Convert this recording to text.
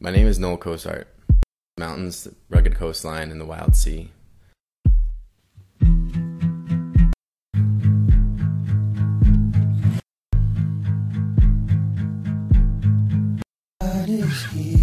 My name is Noel Cosart. Mountains, rugged coastline, and the wild sea. God is here.